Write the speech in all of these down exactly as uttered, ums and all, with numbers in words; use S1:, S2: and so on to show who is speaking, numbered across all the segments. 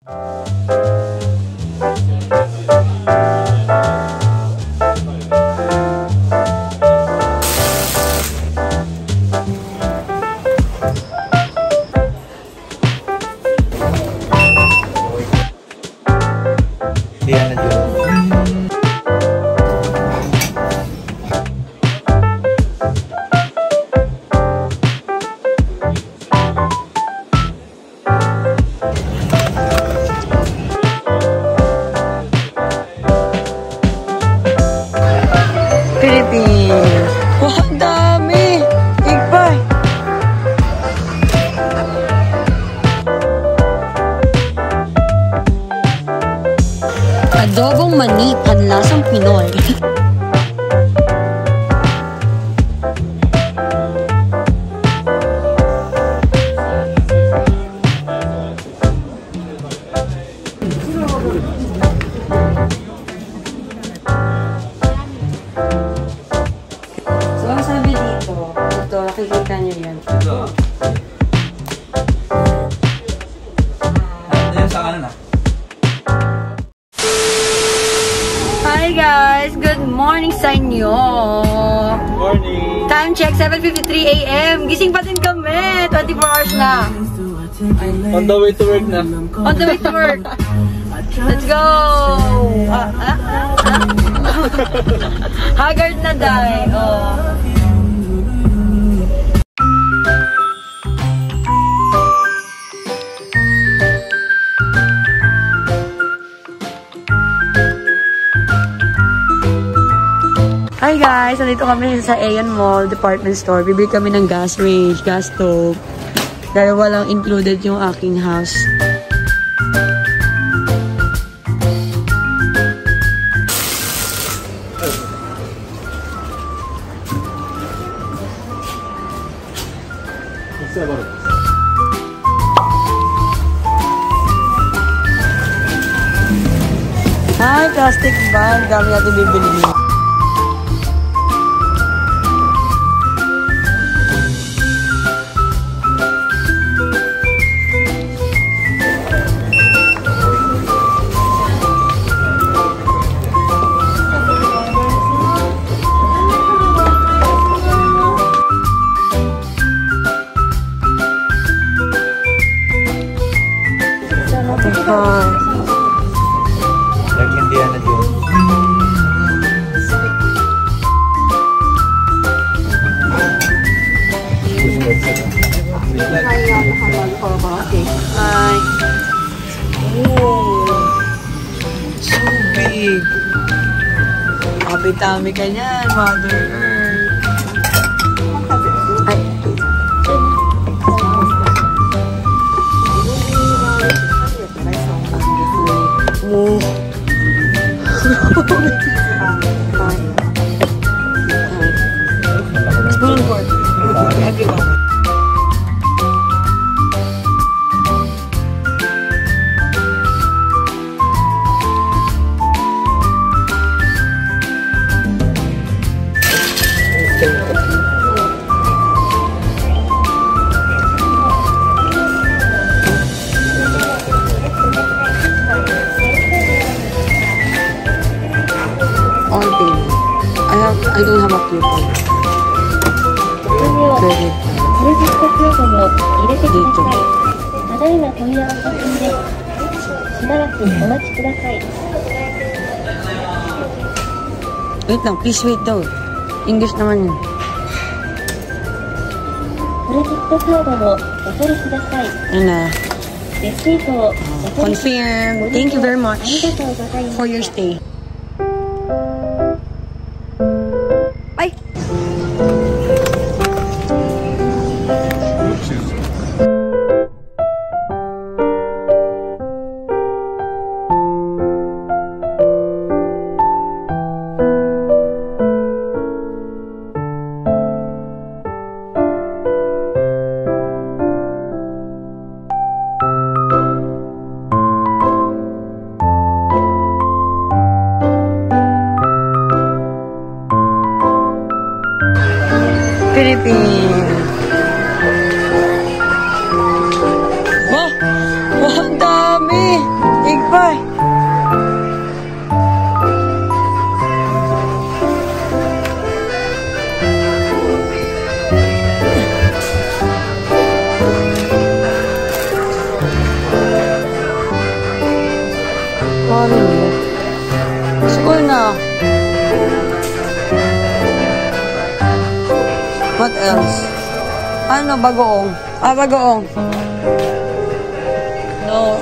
S1: Philippines. Wah, ang dami! Igbay! Adobong mani, panlasang Pinoy.
S2: Nakikita niyo yan.
S3: Ito. Ito yung sa kanan ah.
S2: Hi guys! Good morning sa inyo!
S3: Morning!
S2: Time check, seven fifty-three a m Gising pa din kami! twenty-four hours na!
S3: On the way to work na.
S2: On the way to work! Let's go! Ah, ah, ah, ah. Haggard na dahil. Oh. Hi guys! Nandito kami sa Aeon Mall Department Store. Bibili kami ng gas range, gas stove. Dahil walang included yung aking house. Hi! Plastic bag. Dami natin bibili niyo.
S3: Nag-Indian na dyan.
S2: Hi!
S1: Oh! So big! Kapitami ka niyan, Mother Earth. Ay! Oh! Spoon board. Everyone. All day. I have. I don't have a coupon. Credit. Dito. Wait lang, please wait daw. English naman yun. Ano na? Confirm. Thank you very much for your stay. Bye!
S2: Mario. School na. What else? Ano, bagoong? Ah, bagoong. No.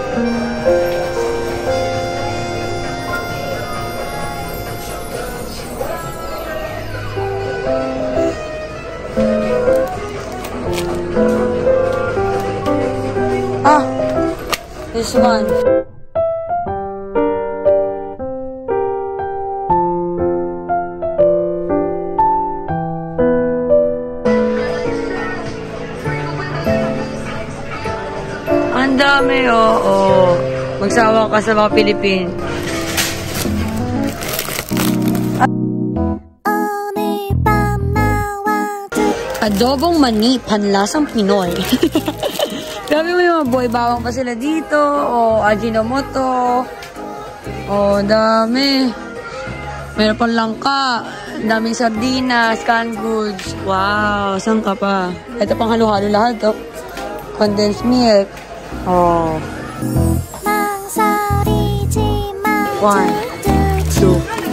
S2: Ah, this one. Ang dami, oo. Oh, oh. Magsawa ka sa mga Pilipin. Adobong mani, panlasang Pinoy. Grabe mo yung mga boy, bawang pa sila dito. O, Ajinomoto. O, dami. Meron pang langka. Daming sardinas, canned goods. Wow, saan ka pa? Ito pang halo-halo lahat, to. Condensed milk. Oh. One, two.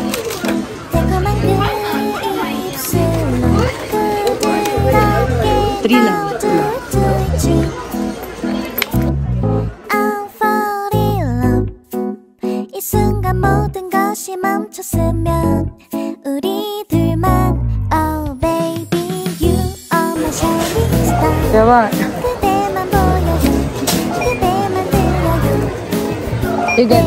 S2: Three lang. Diba? Again.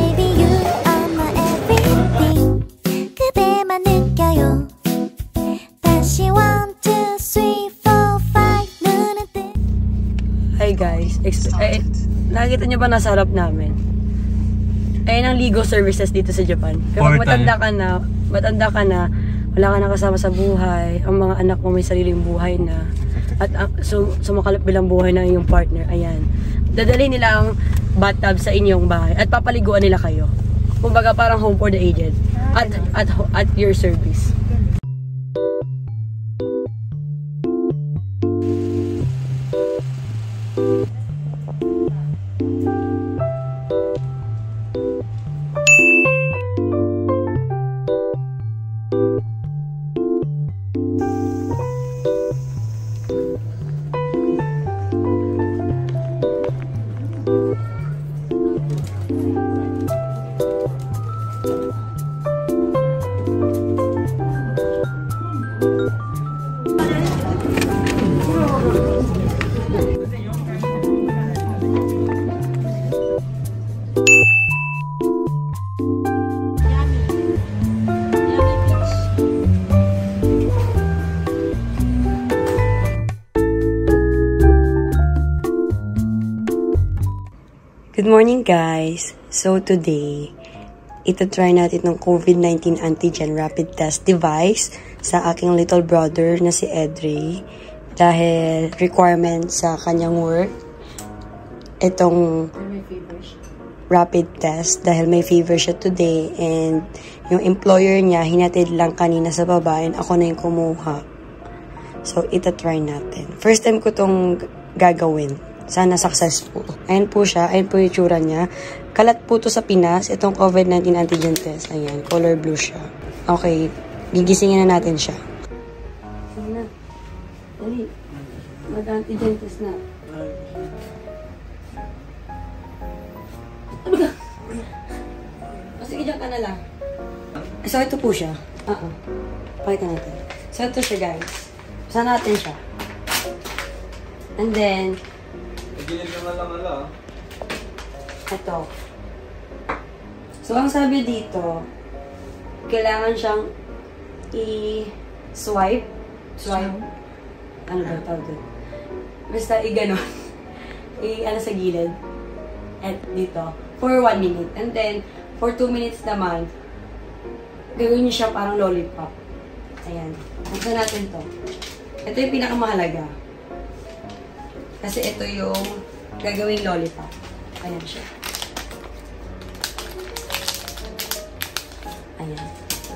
S2: Hi guys, eh, nakikita nyo ba nasa harap namin? Ayun ang legal services dito sa Japan. Kapag matanda ka na, matanda ka na, wala ka na kasama sa buhay, ang mga anak mo may sariling buhay na, at uh, so, sumakalap bilang buhay na yung partner, ayan. Dadalhin nila ang bathtub sa inyong bahay at papaliguan nila kayo. Kumbaga parang home for the aged at, at, at your service. Good morning guys! So today, ito try natin ng COVID nineteen antigen rapid test device sa aking little brother na si Edre. Dahil requirement sa kanyang work, itong rapid test dahil may fever siya today and yung employer niya hinatid lang kanina sa baba and ako na yung kumuha. So ito try natin. First time ko tong gagawin. Sana successful. Ayan po siya. Ayan po yung tsura niya. Kalat po to sa Pinas. Itong COVID nineteen antigen test. Ayan. Color blue siya. Okay. Gigisingin na natin siya. Sige na. Dali. Mag-antigen test na. O sige, dyan ka na lang. So, ito po siya. Oo. Pakita natin. So, ito siya, guys. Saan natin siya? And then,
S3: Gilid naman lang ala.
S2: ito. So, ang sabi dito, kailangan siyang i-swipe. Swipe. Ano ba tawag doon? Basta i-ganon. I-ano sa gilid. At dito. For one minute. And then, for two minutes naman, gawin niyo siya parang lollipop. Ayan. Buksan natin to. Ito yung pinakamahalaga. Kasi ito yung gagawing lollipop. Ayan siya. Ayan.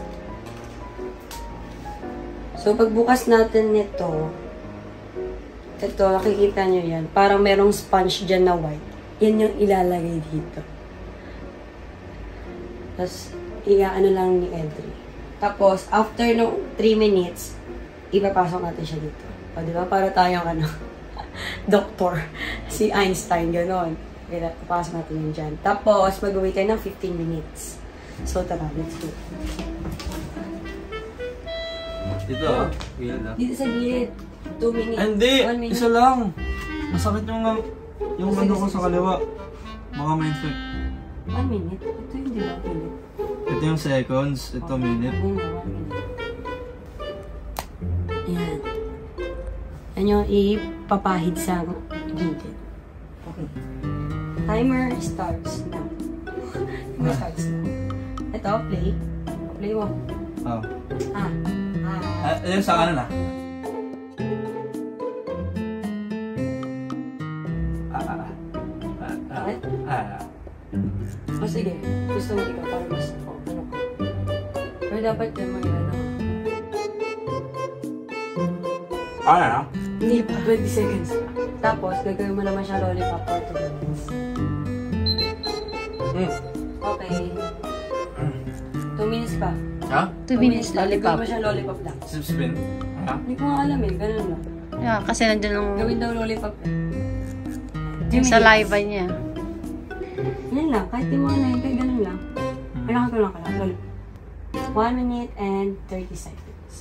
S2: So, pagbukas natin nito, ito, nakikita nyo yan. Parang merong sponge dyan na white. Yan yung ilalagay dito. Tapos, iya-ano lang ni Edri. Tapos, after no three minutes, ipapasok natin siya dito. O, di ba? Para tayong ano, doktor. Si Einstein, gano'n. Kaya, ipapasok natin yun dyan. Tapos, mag-wait tayo ng fifteen minutes. So, tara, let's go.
S3: Dito, oh. Gilid na.
S2: Dito sa gilid. two minutes.
S3: Hindi!
S2: Minute.
S3: Isa lang! Masakit yung, yung ano ko sa kaliwa. Baka may infect.
S2: one minute? Ito yung di ba? Minute.
S3: Ito yung seconds, ito minute.
S2: Ayan. Yan yung ipapahid sa gilid. Okay. Timer starts now. Timer starts now. Ito, play. Play mo.
S3: Oh.
S2: Ah. Ah.
S3: Ah, yung sa kanan ah. Ah, ah, ah.
S2: Bakit?
S3: Ah, ah.
S2: O sige, gusto mo ikaw para mas, oh, ano ka. Pero dapat yun may ano.
S3: Ah, ah.
S2: Hindi pa, twenty seconds pa. Tapos, gagawin mo naman siya lollipop for two minutes.
S3: Mm.
S2: Okay. two minutes pa.
S3: Ha?
S1: two minutes
S2: pa.
S1: lollipop.
S2: Gagawin mo siya lollipop lang.
S3: Spin. Ha?
S2: Hindi ko nga alam eh, ganun lang.
S1: Yeah, kasi nandun yung,
S2: Gawin daw lollipop.
S1: yung saliva niya.
S2: Yan lang, kahit di mo na yun, kahit ganun lang. Kailangan ko lang ka lang, lollipop. one minute and thirty seconds.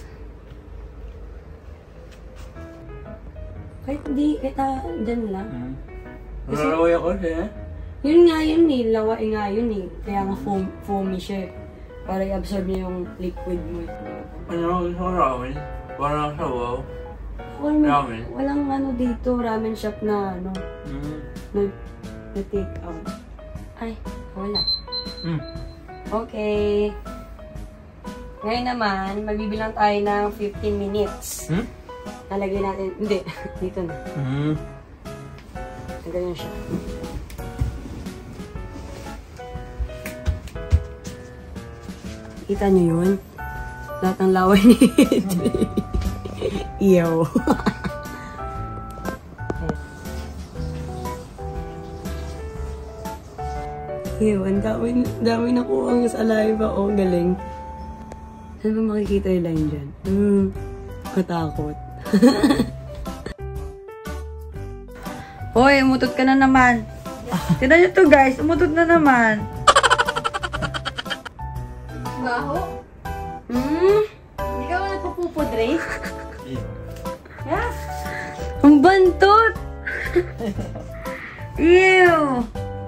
S2: Kahit di, kahit ah, dyan lang. Kasi,
S3: Naraway ako siya.
S2: yun nga yun eh, lawain nga yun eh. Kaya nga foam, foamy siya eh. Para i-absorb niya yung liquid mo.
S3: Ano, gusto ko ramen. Parang sa wow.
S2: Walang,
S3: Ramen?
S2: walang ano dito, ramen shop na ano,
S3: Mm.
S2: na, na take out. Ay, wala.
S3: Mm.
S2: Okay. Ngayon naman, magbibilang tayo ng fifteen minutes.
S3: Hmm?
S2: Nalagay natin, hindi, dito na.
S3: Mm.
S2: Ganyan siya. Kita niyo yun? Lahat ng laway ni Edri. Ew. Ew, ang dami, dami nakuha ang saliva. Oh, galing. Saan ba makikita yung line dyan? Hmm, katakot. Hoy, umutot ka na naman. Tignan nyo to guys, umutot na naman. Baho? Hmm? Hindi ka ba nagpupupudre? Yeah. Ang bantot! Ew!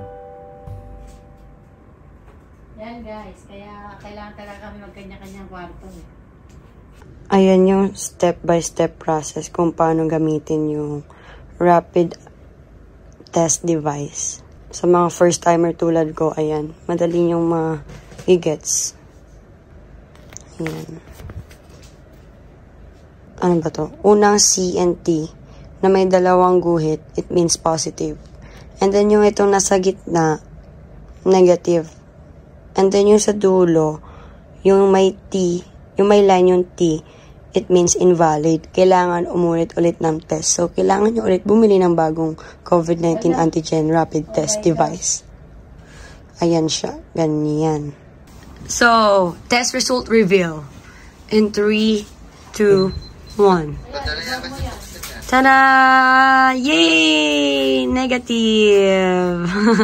S1: Yan guys, kaya kailangan talaga kami magkanya-kanyang kwarto eh.
S2: Ayan yung step-by-step process kung paano gamitin yung rapid test device. Sa mga first-timer tulad ko, ayan, madali yung ma-gets. Ayan. Ano ba to? Unang C and T na may dalawang guhit, it means positive. And then yung itong nasa gitna, negative. And then yung sa dulo, yung may T, yung may line yung T, it means invalid. Kailangan umulit ulit ng test. So, kailangan nyo ulit bumili ng bagong COVID nineteen antigen rapid test device. Ayan siya. Ganyan. So, test result reveal. In three, two, one. Tada! Yay! Negative!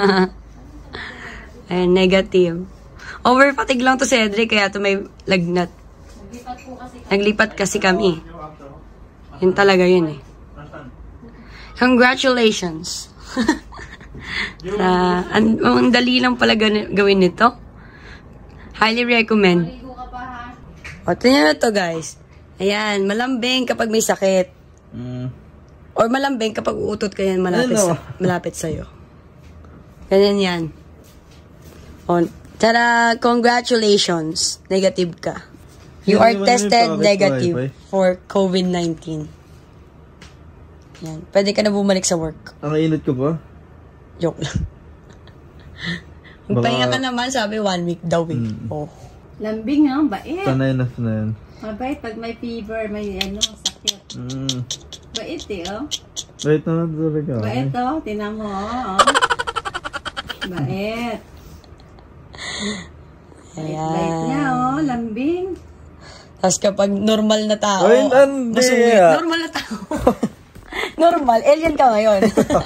S2: Ayan, negative. Overfatigue lang to si Edric, kaya to may lagnat. Naglipat kasi kami. Yun talaga yun eh. Congratulations! Sa, ang, ang dali lang pala gawin nito. Highly recommend. O, tingnan nyo to guys. Ayan, malambing kapag may sakit.
S3: Mm.
S2: Or malambing kapag uutot ka yan malapit,
S3: Ano?
S2: sa, malapit sa'yo. Ganyan yan. O, tada, congratulations. Negative ka. You are tested negative for COVID nineteen. Yan. Pwede ka na bumalik sa work.
S3: Ang init ko ba?
S2: Joke lang. Magpahinga ka naman, sabi one week daw eh.
S3: Mm.
S2: Oh.
S1: Lambing nga, bait.
S3: Sanay na sanay.
S1: Mabait pag may fever, may ano, sakit.
S3: Mm.
S1: Bait eh, oh.
S3: Wait na talaga.
S1: Bait, oh. Tinan mo, oh. Bait. Light niya, oh. Lambing.
S2: Tapos kapag normal na tao,
S3: Ay, hindi.
S2: masungit. Normal na tao. Normal. Alien ka ngayon.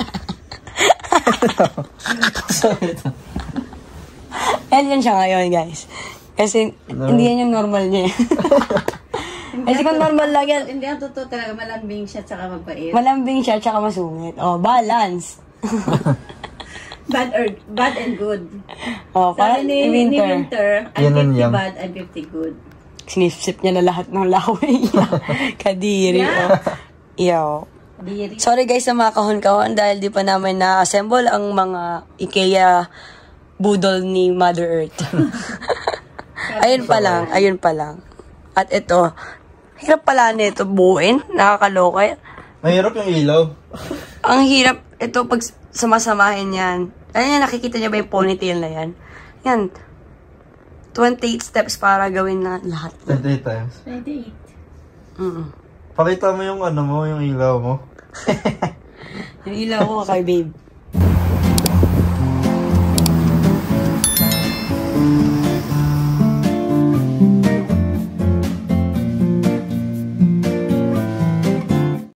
S2: Alien siya ngayon, guys. Kasi
S3: No.
S2: hindi yan yung normal niya. Kasi kung normal lang yan,
S1: Hindi, ang totoo talaga, malambing siya tsaka magpait.
S2: malambing siya tsaka masungit. Oh, balance.
S1: Bad or bad and good.
S2: Oh, parang
S1: Sabi ni,
S2: ni
S1: ni
S2: Winter.
S1: Winter, I'm
S3: Yan ang
S1: fifty
S3: yam.
S1: bad, I'm fifty good.
S2: Sinisip niya na lahat ng laway. Kadiri.
S1: Yeah.
S2: Oh. Yo.
S1: Diri.
S2: Sorry guys sa mga kahon-kahon dahil di pa namin na-assemble ang mga IKEA budol ni Mother Earth. Ayun pa lang, ayun pa lang. At ito, hirap pala nito buuin, nakakaloka.
S3: Mahirap yung ilaw.
S2: Ang hirap, ito pag sumasamahin yan. Ayun yan, nakikita niya ba yung ponytail na yan? Yan, twenty-eight steps para gawin na lahat.
S3: twenty-eight times.
S1: twenty-eight.
S2: Mm.
S3: Pakita mo yung ano mo, yung ilaw mo.
S2: Yung ilaw ko kay babe.